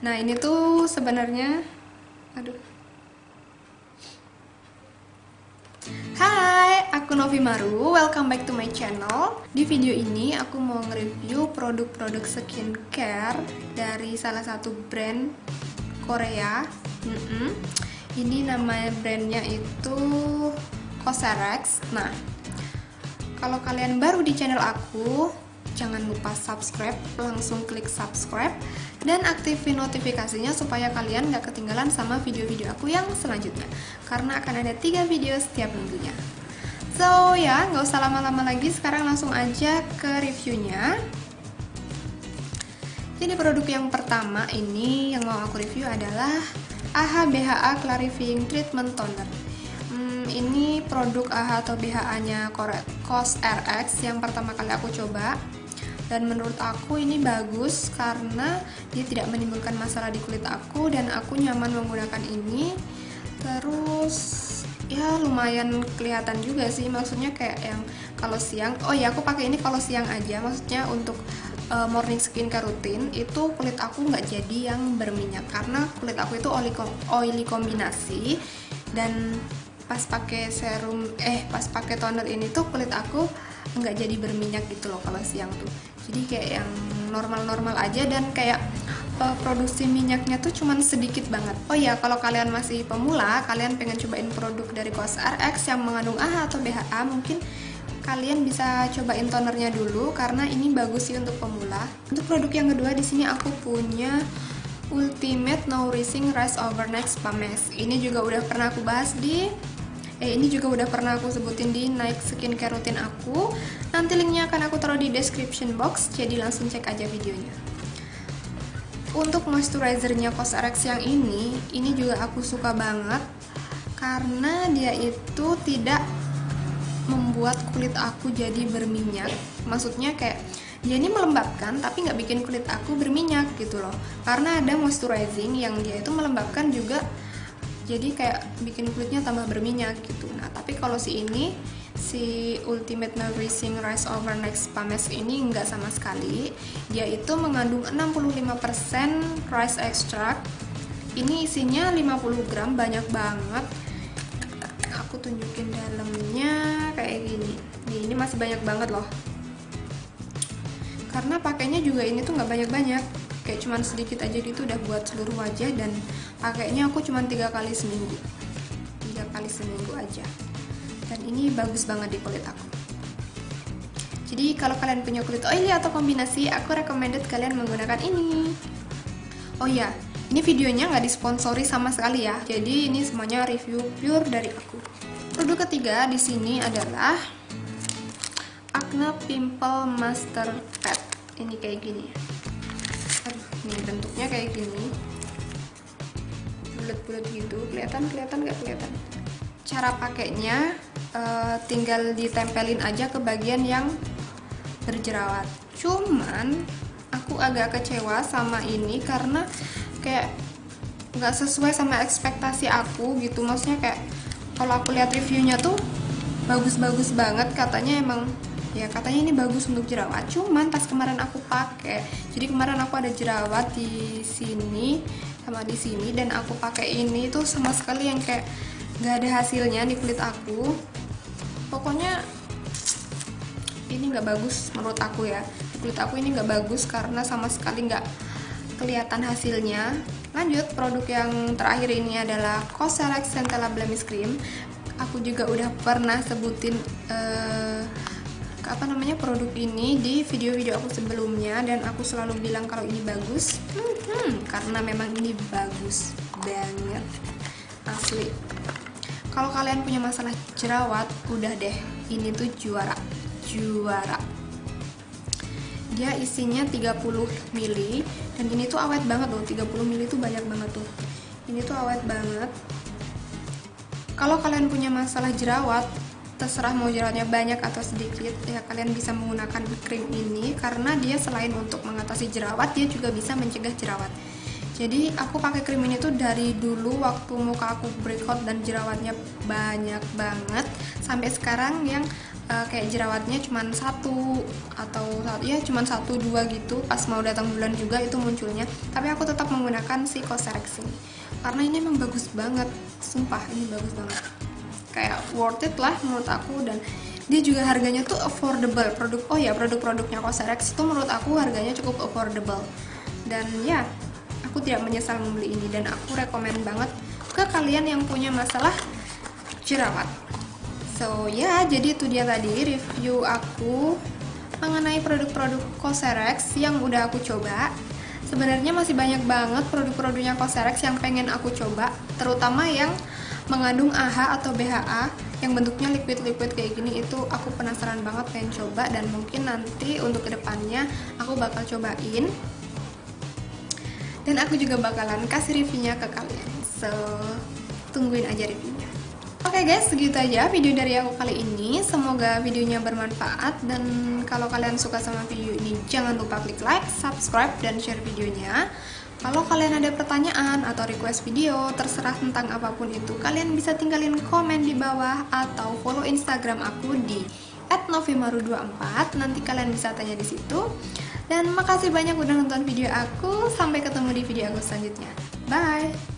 Nah ini tuh sebenarnya, aduh. Hai, aku Novi Maru, welcome back to my channel. Di video ini aku mau nge-review produk-produk skincare dari salah satu brand Korea. Ini nama brandnya itu Cosrx. Nah, kalau kalian baru di channel aku, jangan lupa subscribe, langsung klik subscribe dan aktifin notifikasinya supaya kalian gak ketinggalan sama video-video aku yang selanjutnya, karena akan ada 3 video setiap minggunya. So ya, gak usah lama-lama lagi, sekarang langsung aja ke reviewnya. Jadi produk yang pertama ini yang mau aku review adalah AHA BHA Clarifying Treatment Toner. Ini produk AHA atau BHA nya Cosrx yang pertama kali aku coba, dan menurut aku ini bagus karena dia tidak menimbulkan masalah di kulit aku dan aku nyaman menggunakan ini. Terus ya lumayan kelihatan juga sih, maksudnya kayak yang kalau siang, oh ya aku pakai ini kalau siang aja, maksudnya untuk morning skincare rutin itu kulit aku nggak jadi yang berminyak karena kulit aku itu oily kombinasi, dan pas pakai serum pas pakai toner ini tuh kulit aku nggak jadi berminyak gitu loh kalau siang tuh, jadi kayak yang normal-normal aja dan kayak produksi minyaknya tuh cuman sedikit banget. Oh ya, kalau kalian masih pemula, kalian pengen cobain produk dari Cosrx yang mengandung AHA atau BHA, mungkin kalian bisa cobain tonernya dulu karena ini bagus sih untuk pemula. Untuk produk yang kedua di sini aku punya Ultimate Nourishing Rise Overnight Spa Mask. Ini juga udah pernah aku bahas di ini juga udah pernah aku sebutin di Night Skincare Rutin aku. Nanti linknya akan aku taruh di description box, jadi langsung cek aja videonya. Untuk moisturizernya Cosrx yang ini juga aku suka banget karena dia itu tidak membuat kulit aku jadi berminyak. Maksudnya kayak dia ini melembabkan tapi nggak bikin kulit aku berminyak gitu loh. Karena ada moisturizing yang dia itu melembabkan juga, jadi kayak bikin kulitnya tambah berminyak gitu. Nah tapi kalau si Ultimate Nourishing Rise Overnight Spa Mask ini nggak sama sekali. Dia itu mengandung 65% rice extract. Ini isinya 50 gram, banyak banget. Aku tunjukin dalamnya kayak gini. Nih, ini masih banyak banget loh. Karena pakainya juga ini tuh nggak banyak-banyak, kayak cuman sedikit aja gitu udah buat seluruh wajah, dan pakainya aku cuman 3 kali seminggu aja, dan ini bagus banget di kulit aku. Jadi kalau kalian punya kulit oily atau kombinasi, aku recommended kalian menggunakan ini. Oh ya, ini videonya nggak disponsori sama sekali ya, jadi ini semuanya review pure dari aku. Produk ketiga di sini adalah Acne Pimple Master Pad. Ini kayak gini. Nih bentuknya kayak gini, bulat-bulat gitu, kelihatan nggak kelihatan? Cara pakainya tinggal ditempelin aja ke bagian yang berjerawat. Cuman aku agak kecewa sama ini karena kayak nggak sesuai sama ekspektasi aku gitu. Maksudnya kayak kalau aku lihat reviewnya tuh bagus-bagus banget, katanya emang ya katanya ini bagus untuk jerawat. Cuman pas kemarin aku pakai, jadi kemarin aku ada jerawat di sini sama di sini, dan aku pakai ini tuh sama sekali yang kayak nggak ada hasilnya di kulit aku. Pokoknya ini nggak bagus menurut aku ya, di kulit aku ini nggak bagus karena sama sekali nggak kelihatan hasilnya. Lanjut, produk yang terakhir ini adalah Cosrx Centella Blemish Cream. Aku juga udah pernah sebutin produk ini di video-video aku sebelumnya, dan aku selalu bilang kalau ini bagus karena memang ini bagus banget asli. Kalau kalian punya masalah jerawat, udah deh, ini tuh juara. Dia isinya 30 ml, dan ini tuh awet banget loh. 30 ml tuh banyak banget tuh, ini tuh awet banget. Kalau kalian punya masalah jerawat, terserah mau jerawatnya banyak atau sedikit, ya kalian bisa menggunakan krim ini karena dia selain untuk mengatasi jerawat, dia juga bisa mencegah jerawat. Jadi aku pakai krim ini tuh dari dulu waktu muka aku breakout dan jerawatnya banyak banget, sampai sekarang yang kayak jerawatnya cuman satu atau ya cuman 1-2 gitu, pas mau datang bulan juga itu munculnya. Tapi aku tetap menggunakan si Cosrx ini karena ini emang bagus banget, sumpah ini bagus banget, kayak worth it lah menurut aku. Dan dia juga harganya tuh affordable. Produk-produknya Cosrx itu menurut aku harganya cukup affordable, dan ya aku tidak menyesal membeli ini, dan aku rekomen banget ke kalian yang punya masalah jerawat. So ya, jadi itu dia tadi review aku mengenai produk-produk Cosrx yang udah aku coba. Sebenarnya masih banyak banget produk-produknya Cosrx yang pengen aku coba, terutama yang mengandung AHA atau BHA yang bentuknya liquid-liquid kayak gini. Itu aku penasaran banget, pengen coba, dan mungkin nanti untuk kedepannya aku bakal cobain, dan aku juga bakalan kasih reviewnya ke kalian. So tungguin aja reviewnya. Oke guys, segitu aja video dari aku kali ini. Semoga videonya bermanfaat, dan kalau kalian suka sama video ini jangan lupa klik like, subscribe, dan share videonya. Kalau kalian ada pertanyaan atau request video, terserah tentang apapun itu, kalian bisa tinggalin komen di bawah atau follow Instagram aku di @novimaru24. Nanti kalian bisa tanya di situ. Dan makasih banyak udah nonton video aku. Sampai ketemu di video aku selanjutnya. Bye.